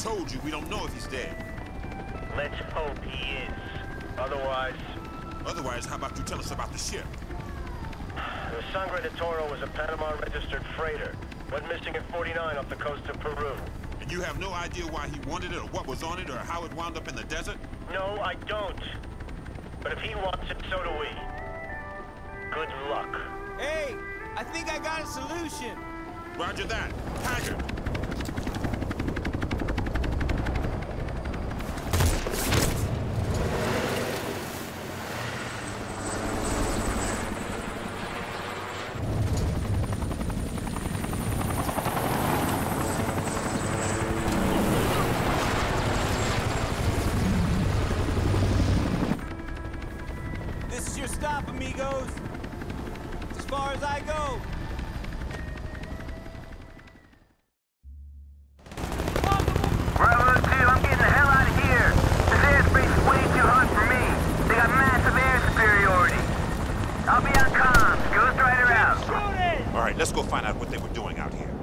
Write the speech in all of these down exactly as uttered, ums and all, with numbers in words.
told you we don't know if he's dead. Let's hope he is. Otherwise... Otherwise, how about you tell us about the ship? The Sangre de Toro was a Panama-registered freighter. Went missing at forty-nine off the coast of Peru. And you have no idea why he wanted it, or what was on it, or how it wound up in the desert? No, I don't. But if he wants it, so do we. Good luck. Hey, I think I got a solution. Roger that. Haggard. This is your stop, amigos. As far as I go. Bravo two, I'm getting the hell out of here. This airspace is way too hot for me. They got massive air superiority. I'll be on comms. Ghost Rider out. All right, let's go find out what they were doing out here.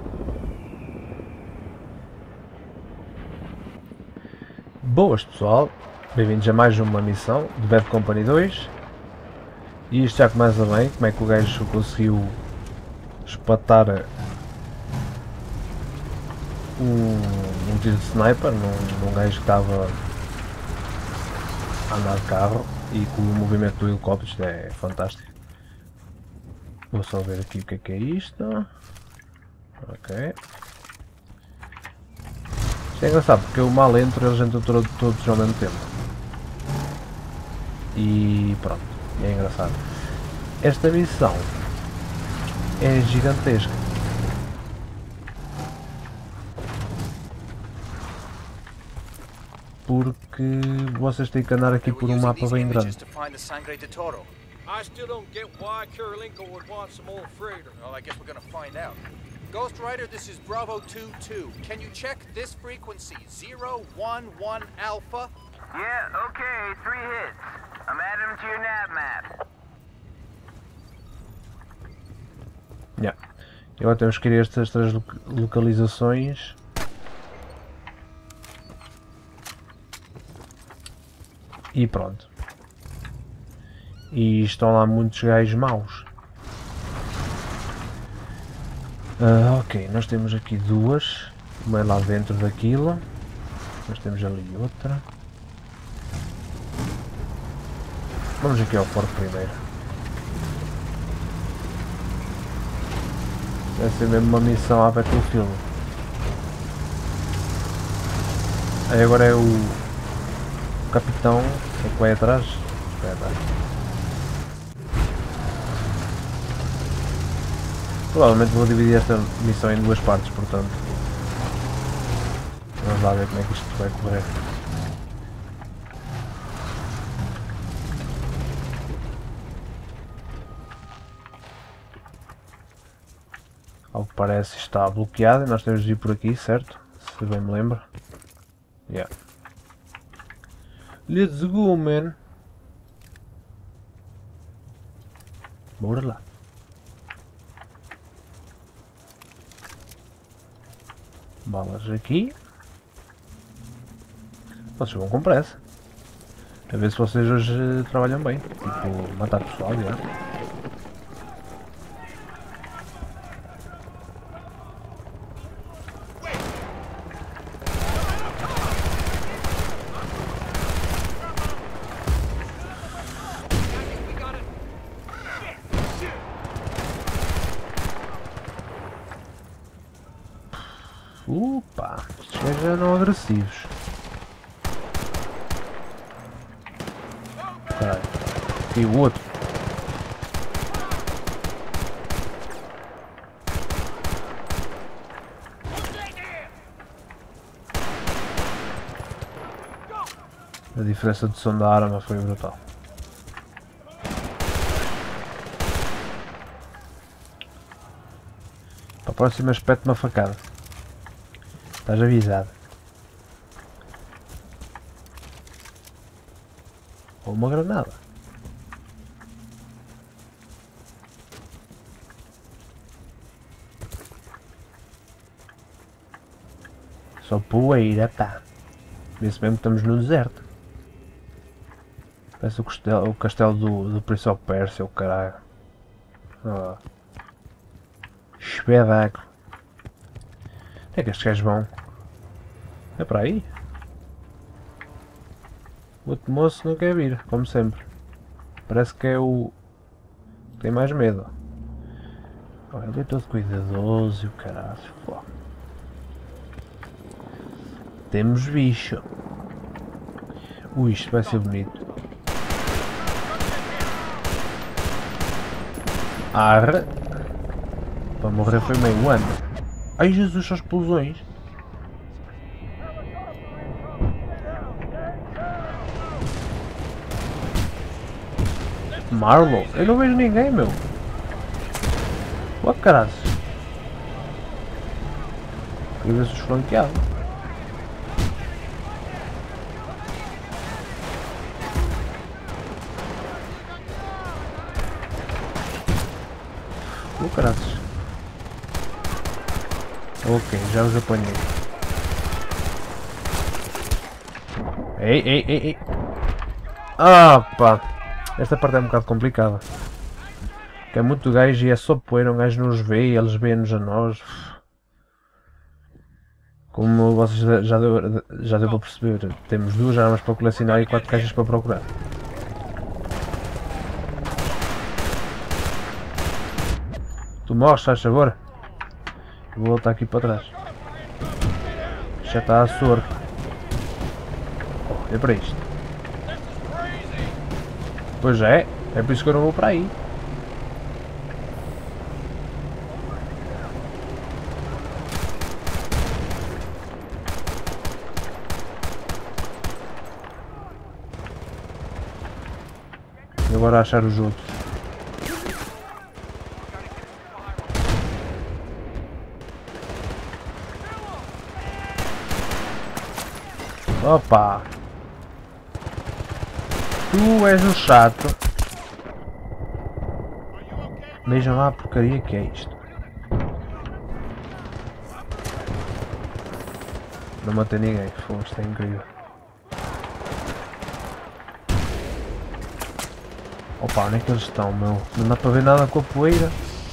Boas pessoal, bem-vindos a mais uma missão de Bad Company dois. E isto já começa bem, como é que o gajo conseguiu espatar um, um tiro de sniper num, num gajo que estava a andar de carro e com o movimento do helicóptero. Isto é fantástico. Vou só ver aqui o que é que é isto. Ok. Isto é engraçado porque eu mal entro e eles entram todos, todos ao mesmo tempo. E pronto, é engraçado. Esta missão é gigantesca. Porque vocês têm que andar aqui por um mapa bem grande. I still don't get why Kirilenko would want some old freighter. Well, I guess we're gonna find out. Ghost Rider, this is Bravo two two. Can you check this frequency? zero one one Alpha? Yeah, okay, three hits. I'm adding them to your nav map. Yeah. E agora temos que ir a estas três localizações. E pronto. E estão lá muitos gajos maus. Uh, ok, nós temos aqui duas. Uma é lá dentro daquilo. Nós temos ali outra. Vamos aqui ao forte primeiro. Deve ser mesmo uma missão à Battlefield. Aí agora é o capitão é que vai atrás. Vai atrás. Provavelmente vou dividir esta missão em duas partes, portanto. Vamos lá ver como é que isto vai correr. Ao que parece está bloqueado e nós temos de ir por aqui, certo? Se bem me lembro. Yeah. Let's go, man! Bora lá. Balas aqui. Vocês vão com pressa. A ver se vocês hoje trabalham bem. Tipo, matar pessoal, já. Opa, estes gajos eram agressivos. Caralho. E o outro. A diferença de som da arma foi brutal. Para a próxima espete uma facada. Estás avisado. Ou uma granada. Só poeira, pá. Vê-se mesmo que estamos no deserto. Parece o castelo, o castelo do, do Prince of Persia, o caralho. Oh. Espetáculo. Onde é que estes gajos vão? É para aí? O outro moço não quer vir, como sempre. Parece que é o... tem mais medo. Olha, ele é todo cuidadoso e o caralho. Pô. Temos bicho. Ui, isto vai ser bonito. Arre. Para morrer foi meio ano. Ai Jesus, só explosões. Marlow? Eu não vejo ninguém, meu. Ó caralho. Queria ver se os flanqueados. Ó caralho. Ok, já os apanhei. Ei, ei, ei, ei. Ah, pá. Esta parte é um bocado complicada. Que é muito gajo e é só poeira, um gajo nos vê e eles veem-nos a nós. Como vocês já deu, já deu para perceber, temos duas armas para colecionar e quatro caixas para procurar. Tu morres, faz favor. Vou voltar aqui para trás. Já está a soro. Oh, é para isto. Pois é, é por isso que eu não vou para aí. E agora achar os outros. Opa! Tu és um chato. Vejam lá a porcaria que é isto. Não matei ninguém. Pô, isto é incrível. Opa, onde é que eles estão, meu? Não dá para ver nada com a poeira.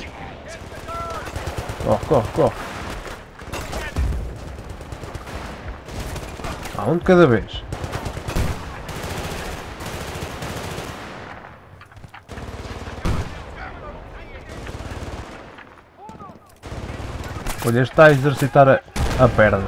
Corre, corre, corre. Ah, um de cada vez. Olha, está a exercitar a, a perna.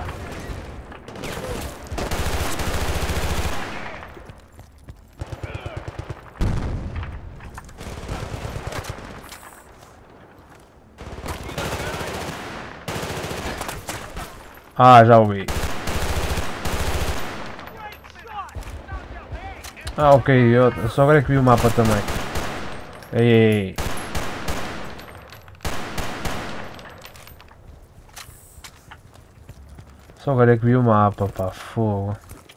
Ah, já ouvi. Ah, ok, eu só agora é que vi o mapa também. Ei, ei, ei. Só agora é que vi o mapa, pá, fogo.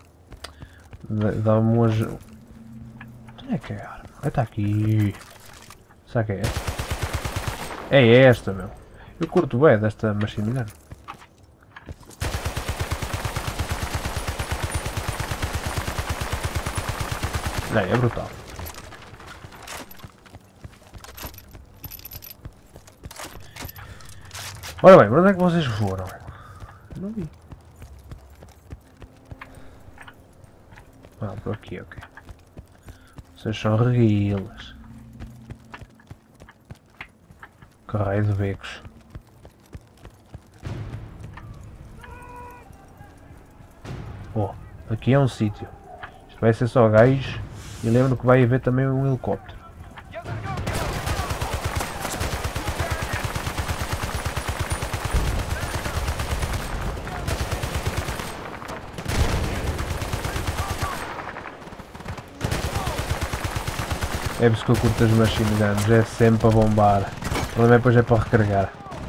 Dá-me umas... Onde é que é a arma? Ah, está aqui. Será que é esta? É esta, meu. Eu curto bem desta machine gun. É, é brutal. Ora bem, para onde é que vocês foram? Não vi. Ah, por aqui, ok. Vocês são reguilas. Caralho de becos. Oh, aqui é um sítio. Isto vai ser só gajos. E lembro que vai haver também um helicóptero. É por isso que eu curto as machine guns, é sempre para bombar. O problema é depois é para recarregar.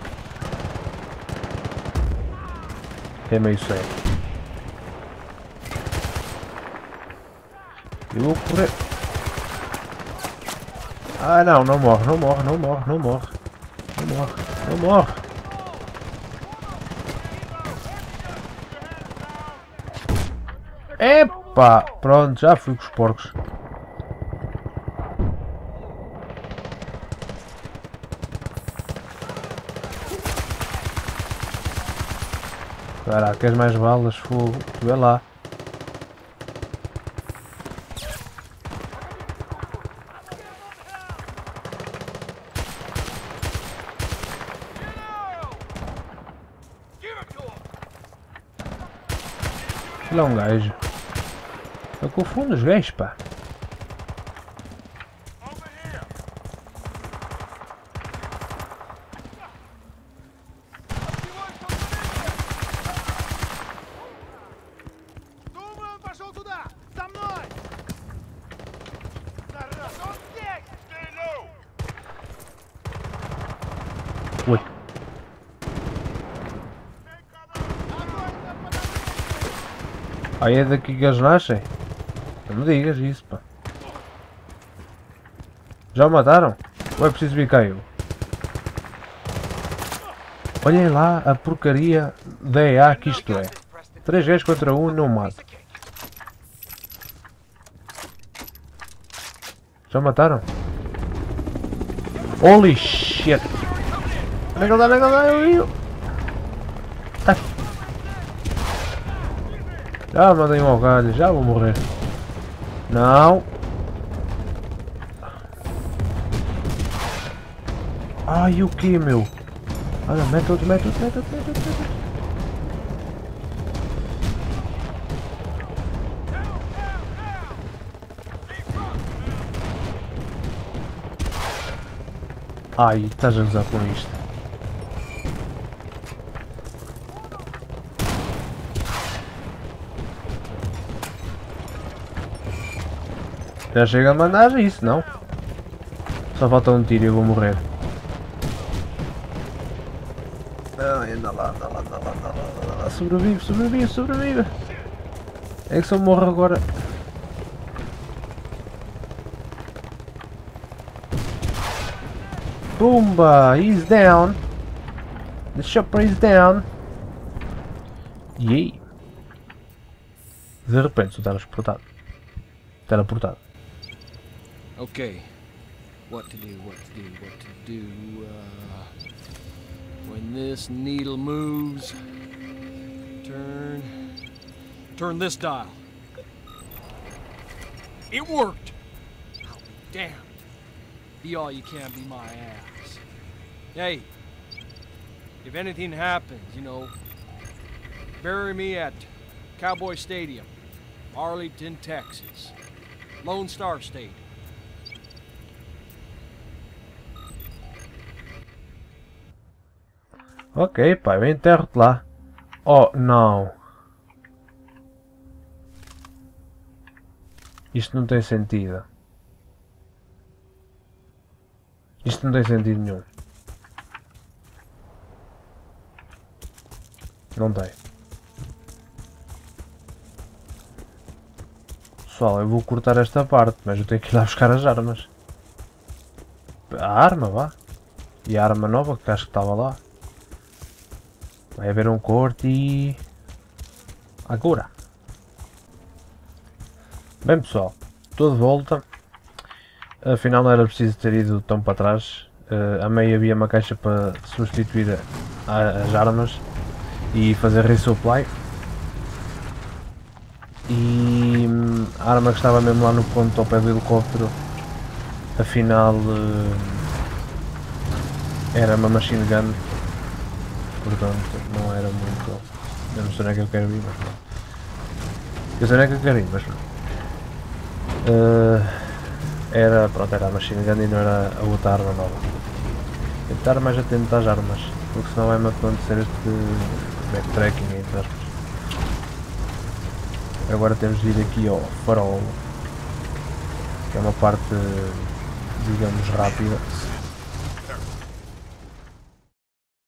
É meio sério. Eu vou correr. Ah não, não morre, não morre, não morre, não morre. Não morre, não morre. Epá! Pronto, já fui com os porcos. Caraca, queres mais balas? Fogo, tu é lá. Ele é um gajo. Eu confundo os gajos, pá. Ui. Aí é daqui que eles nascem? Não me digas isso, pá. Já o mataram? Ou é preciso vir cá eu? Olhem lá a porcaria da E A que isto é. três gajos contra um não mata. Já mataram? Holy shit! Onde é que ele dá? Onde é que ele dá? Eu, eu. Ah. Já mandei um ao galho, já vou morrer. Não. Ai, o que, meu? Olha, mete outro, mete outro, mete outro, mete outro, mete outro. Ai, estás a gozar com isto. Já chega a mandar isso, não? Só falta um tiro e eu vou morrer. Ai, anda lá, anda lá, anda lá, anda lá, anda lá. Sobrevive, sobrevive, sobrevive. É que se eu morro agora. Pumba, he's down. The chopper is down. E aí? De repente, sou teleportado. Teleportado. Okay. What to do, what to do, what to do. Uh, when this needle moves, turn. Turn this dial. It worked! I'll be damned. Be all you can, be my ass. Hey, if anything happens, you know, bury me at Cowboy Stadium, Arlington, Texas. Lone Star State. Ok, pá, eu enterro-te lá. Oh, não. Isto não tem sentido. Isto não tem sentido nenhum. Não tem. Pessoal, eu vou cortar esta parte, mas eu tenho que ir lá buscar as armas. A arma, vá. E a arma nova, que acho que estava lá. Vai haver um corte e... agora. Bem pessoal, estou de volta. Afinal não era preciso ter ido tão para trás. Uh, a meio havia uma caixa para substituir a, as armas e fazer resupply. E hum, a arma que estava mesmo lá no ponto ao pé do helicóptero, afinal uh, era uma machine gun. Portanto, não era muito... Eu não sei onde é que eu quero ir, mas não. Eu sei onde é que eu quero ir, mas não. Uh, era, pronto, era a machine gun e não era a outra arma nova. Tenho que estar mais atento às armas, porque senão vai-me acontecer este backtracking, entre aspas. Agora temos de ir aqui ao farol, que é uma parte, digamos, rápida.